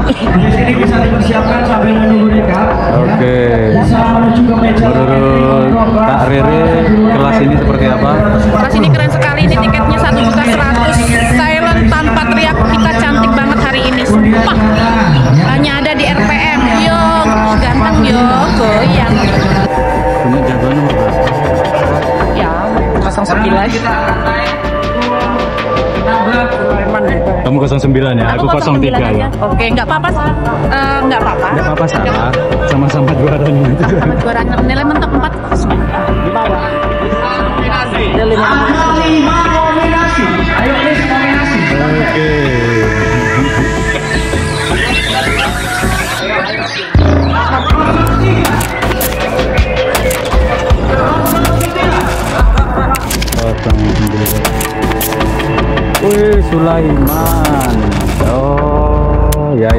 Di sini bisa dipersiapkan sambil menunggu rekap. Oke. Menurut Kak Rere, kelas ini seperti apa? Kelas ini keren sekali, ini tiketnya 1.100.000. Silent tanpa teriak, kita cantik banget hari ini. Sumpah. Hanya ada di RPM. Yo, ganteng yo, goyang. Punya jagoan nomor berapa? Ya, 09. Kamu 09 ya, aku 03 ya. Oke, nggak apa-apa. Nggak apa-apa. Nggak apa-apa, salah. Sama-sama juaranya. Sama juaranya, nilai mentok 4. Di bawah. Ada 5 nominasi. Ayo please nominasi. Oke. Wih, Sulaiman. Oh, ya.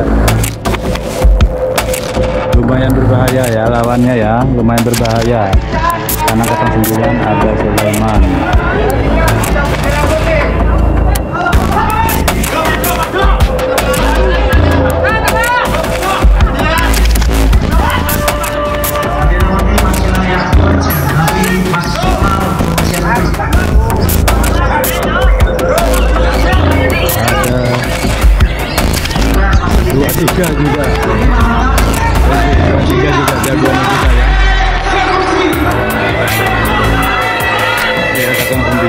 Lumayan berbahaya ya lawannya ya, lumayan berbahaya. Karena 09 ada Sulaiman. Tiga juga. Tiga juga jagoan kita ya. Ya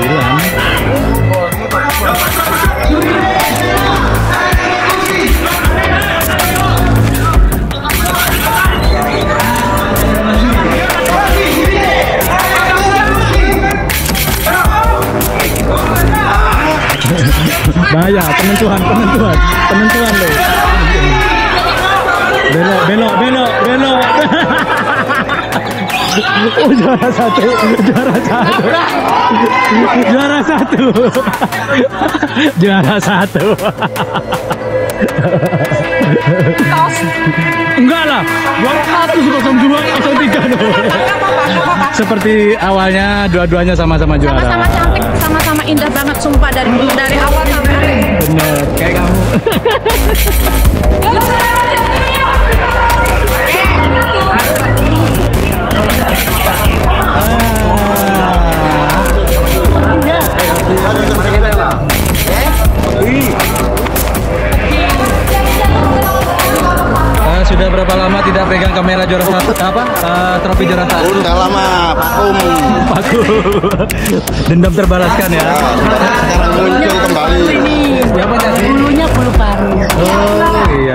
09. Bahaya, penentuan loh. Belok. Oh, juara satu. Enggak lah, 200 02 03 loh. Seperti awalnya dua-duanya sama-sama juara. Sama-sama cantik, sama-sama indah banget, sumpah dari awal sampai akhir. Bener, kayak kamu. Sudah berapa lama tidak pegang kamera juara satu? Trofi juara satu? Udah lama, vakum. Dendam terbalaskan ya. Sekarang muncul kembali. Siapa sih? Bulunya bulu paru. Oh iya.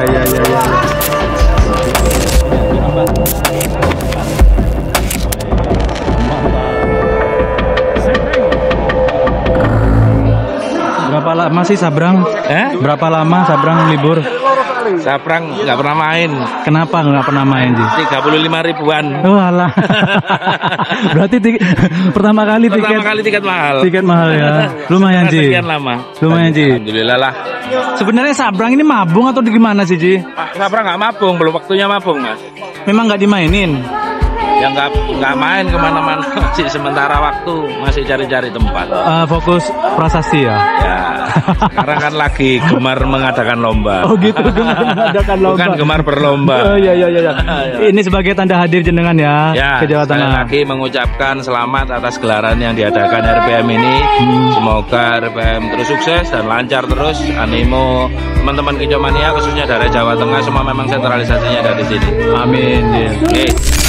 Berapa lama sih Sabrang? Berapa lama Sabrang libur? Sabrang nggak pernah main. Kenapa nggak pernah main sih? 35 ribuan. Oh alah. Berarti pertama kali tiket mahal. Tiket mahal ya. Lumayan Ji. Sekian lama. Lumayan Ji. Alhamdulillah lah. Sebenarnya Sabrang ini mabung atau gimana sih Ji? Sabrang nggak mabung, belum waktunya mabung Mas. Memang nggak dimainin. Ya nggak main kemana-mana sih, sementara waktu masih cari-cari tempat. Fokus prasasti ya. Ya. Sekarang kan lagi gemar mengadakan lomba. Oh gitu, gemar mengadakan lomba. Bukan gemar berlomba. Oh iya. Ini sebagai tanda hadir jenengan ya, ke Jawa Tengah. Lagi mengucapkan selamat atas gelaran yang diadakan RPM ini. Semoga RPM terus sukses dan lancar terus. Animo teman-teman Kicomania khususnya dari Jawa Tengah semua memang sentralisasinya dari sini. Amin. Oke.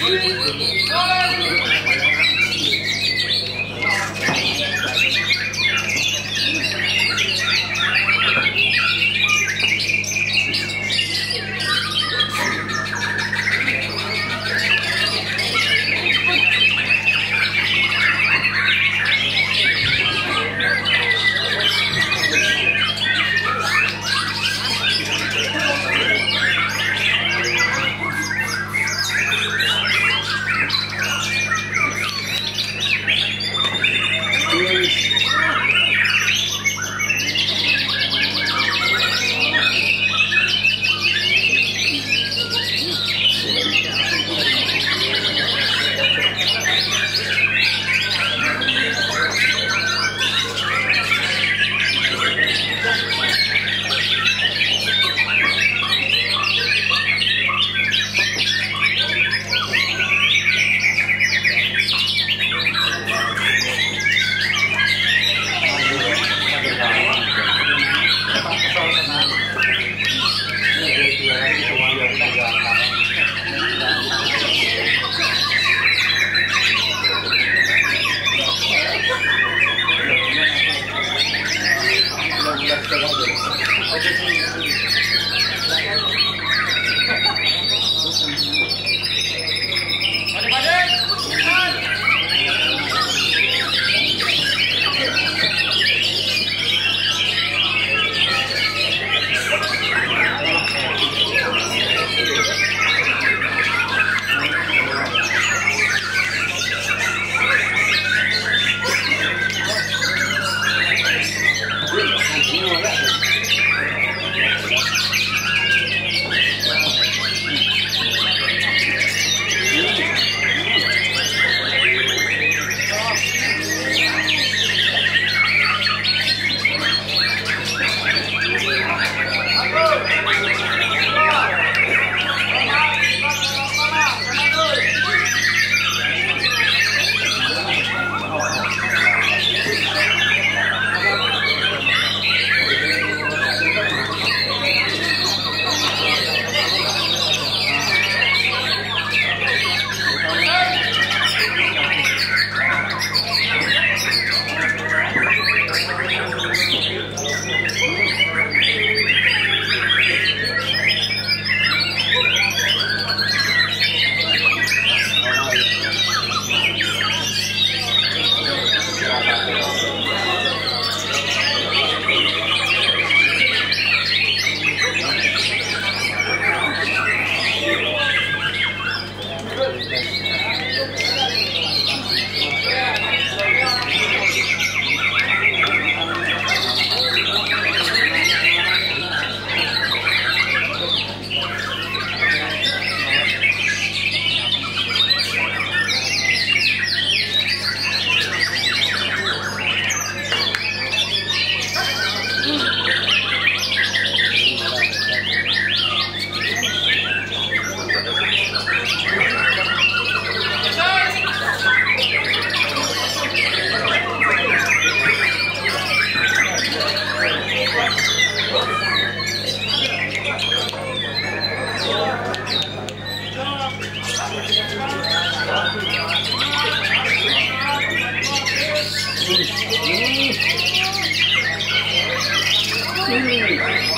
Ini